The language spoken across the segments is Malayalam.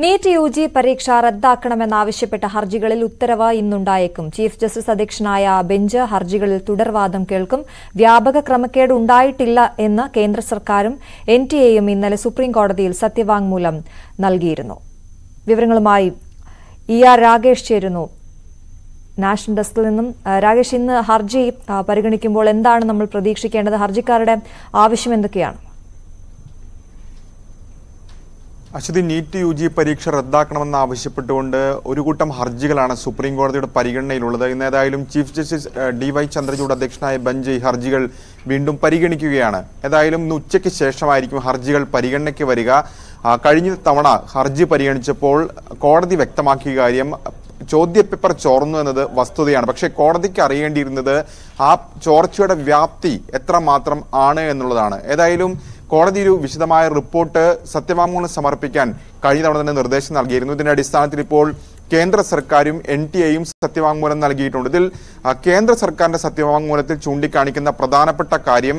നീറ്റ് യുജി പരീക്ഷ റദ്ദാക്കണമെന്നാവശ്യപ്പെട്ട ഹർജികളിൽ ഉത്തരവ് ഇന്നുണ്ടായേക്കും. ചീഫ് ജസ്റ്റിസ് അധ്യക്ഷനായ ബെഞ്ച് ഹർജികളിൽ തുടർവാദം കേൾക്കും. വ്യാപക ക്രമക്കേട് ഉണ്ടായിട്ടില്ല എന്ന് കേന്ദ്ര സർക്കാരും എൻടിഎയും ഇന്നലെ സുപ്രീംകോടതിയിൽ സത്യവാങ്മൂലം നൽകിയിരുന്നു. വിവരങ്ങളുമായി ഇആർ രാകേഷ് ചേരുന്നു നാഷണൽ ഡെസ്കിൽ നിന്നും. രാകേഷ്, ഇന്ന് ഹർജി പരിഗണിക്കുമ്പോൾ എന്താണ് നമ്മൾ പ്രതീക്ഷിക്കേണ്ടത്? ഹർജിക്കാരുടെ ആവശ്യം എന്തൊക്കെയാണ്? അശ്വതി, നീറ്റ് യുജി പരീക്ഷ റദ്ദാക്കണമെന്ന് ആവശ്യപ്പെട്ടുകൊണ്ട് ഒരു കൂട്ടം ഹർജികളാണ് സുപ്രീം കോടതിയുടെ പരിഗണനയിലുള്ളത്. ഇന്ന് ഏതായാലും ചീഫ് ജസ്റ്റിസ് DY ചന്ദ്രചൂഡ് അധ്യക്ഷനായ ബെഞ്ച് ഈ ഹർജികൾ വീണ്ടും പരിഗണിക്കുകയാണ്. ഏതായാലും ഇന്ന് ഉച്ചയ്ക്ക് ശേഷമായിരിക്കും ഹർജികൾ പരിഗണനയ്ക്ക് വരിക. കഴിഞ്ഞ തവണ ഹർജി പരിഗണിച്ചപ്പോൾ കോടതി വ്യക്തമാക്കിയ കാര്യം ചോദ്യപേപ്പർ ചോർന്നു എന്നത് വസ്തുതയാണ്. പക്ഷേ കോടതിക്ക് അറിയേണ്ടിയിരുന്നത് ആ ചോർച്ചയുടെ വ്യാപ്തി എത്രമാത്രം ആണ് എന്നുള്ളതാണ്. ഏതായാലും കോടതി ഒരു വിശദമായ റിപ്പോർട്ട് സത്യവാങ്മൂലം സമർപ്പിക്കാൻ കഴിഞ്ഞ തവണ തന്നെ നിർദ്ദേശം നൽകിയിരുന്നു. ഇതിന്റെ അടിസ്ഥാനത്തിൽ ഇപ്പോൾ കേന്ദ്ര സർക്കാരും NTA-യും സത്യവാങ്മൂലം നൽകിയിട്ടുണ്ട്. ഇതിൽ കേന്ദ്ര സർക്കാരിന്റെ സത്യവാങ്മൂലത്തിൽ ചൂണ്ടിക്കാണിക്കുന്ന പ്രധാനപ്പെട്ട കാര്യം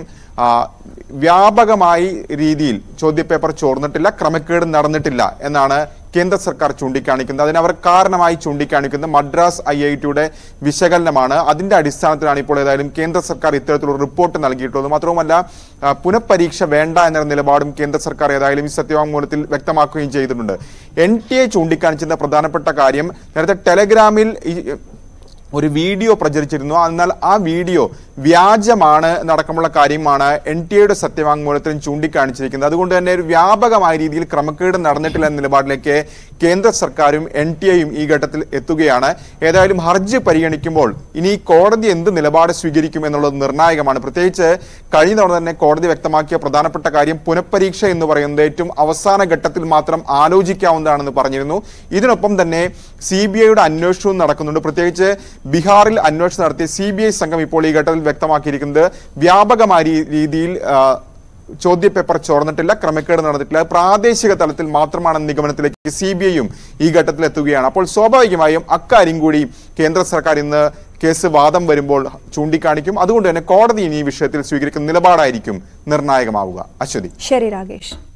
വ്യാപകമായി രീതിയിൽ ചോദ്യപേപ്പർ ചോർന്നിട്ടില്ല, ക്രമക്കേട് നടന്നിട്ടില്ല എന്നാണ് കേന്ദ്ര സർക്കാർ ചൂണ്ടിക്കാണിക്കുന്നത്. അതിനവർ കാരണമായി ചൂണ്ടിക്കാണിക്കുന്നത് മദ്രാസ് IIT-യുടെ വിശകലനമാണ്. അതിന്റെ അടിസ്ഥാനത്തിലാണ് ഇപ്പോൾ ഏതായാലും കേന്ദ്ര സർക്കാർ ഇത്തരത്തിലുള്ള റിപ്പോർട്ട് നൽകിയിട്ടുള്ളത്. മാത്രവുമല്ല, പുനഃപരീക്ഷ വേണ്ട എന്ന നിലപാടും കേന്ദ്ര സർക്കാർ ഏതായാലും ഈ സത്യവാങ്മൂലത്തിൽ വ്യക്തമാക്കുകയും ചെയ്തിട്ടുണ്ട്. NTA ചൂണ്ടിക്കാണിച്ചിരുന്ന പ്രധാനപ്പെട്ട കാര്യം, നേരത്തെ ടെലഗ്രാമിൽ ഒരു വീഡിയോ പ്രചരിച്ചിരുന്നു. എന്നാൽ ആ വീഡിയോ വ്യാജമാണ് എന്നടക്കമുള്ള കാര്യമാണ് NTA-യുടെ സത്യവാങ്മൂലത്തിലും ചൂണ്ടിക്കാണിച്ചിരിക്കുന്നത്. അതുകൊണ്ട് തന്നെ ഒരു വ്യാപകമായ രീതിയിൽ ക്രമക്കേട് നടന്നിട്ടില്ല എന്ന നിലപാടിലേക്ക് കേന്ദ്ര സർക്കാരും NTA-യും ഈ ഘട്ടത്തിൽ എത്തുകയാണ്. ഏതായാലും ഹർജി പരിഗണിക്കുമ്പോൾ ഇനി കോടതി എന്ത് നിലപാട് സ്വീകരിക്കും എന്നുള്ളത് നിർണായകമാണ്. പ്രത്യേകിച്ച് കഴിഞ്ഞ തവണ തന്നെ കോടതി വ്യക്തമാക്കിയ പ്രധാനപ്പെട്ട കാര്യം പുനഃപരീക്ഷ എന്ന് പറയുന്നത് ഏറ്റവും അവസാന ഘട്ടത്തിൽ മാത്രം ആലോചിക്കാവുന്നതാണെന്ന് പറഞ്ഞിരുന്നു. ഇതിനൊപ്പം തന്നെ CBI-യുടെ അന്വേഷണവും നടക്കുന്നുണ്ട്. പ്രത്യേകിച്ച് ബീഹാറിൽ അന്വേഷണം നടത്തിയ CBI സംഘം ഇപ്പോൾ ഈ ഘട്ടത്തിൽ വ്യക്തമാക്കിയിരിക്കുന്നത് വ്യാപകമായ രീതിയിൽ ചോദ്യപേപ്പർ ചോർന്നിട്ടില്ല, ക്രമക്കേട് നടന്നിട്ടില്ല, പ്രാദേശിക തലത്തിൽ മാത്രമാണെന്ന നിഗമനത്തിലേക്ക് CBI-യും ഈ ഘട്ടത്തിൽ എത്തുകയാണ്. അപ്പോൾ സ്വാഭാവികമായും അക്കാര്യം കൂടി കേന്ദ്ര സർക്കാർ ഇന്ന് കേസ് വാദം വരുമ്പോൾ ചൂണ്ടിക്കാണിക്കും. അതുകൊണ്ട് തന്നെ കോടതി ഇനി ഈ വിഷയത്തിൽ സ്വീകരിക്കുന്ന നിലപാടായിരിക്കും നിർണായകമാവുക. അശ്വതി. ശരി രാകേഷ്.